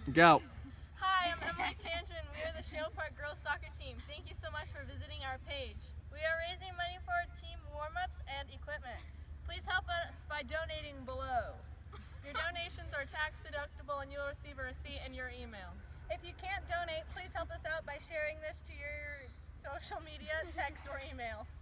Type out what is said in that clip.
Go. Hi, I'm Emily Tangent. We are the Shale Park Girls Soccer Team. Thank you so much for visiting our page. We are raising money for team warm-ups and equipment. Please help us by donating below. Your donations are tax deductible and you'll receive a receipt in your email. If you can't donate, please help us out by sharing this to your social media, text, or email.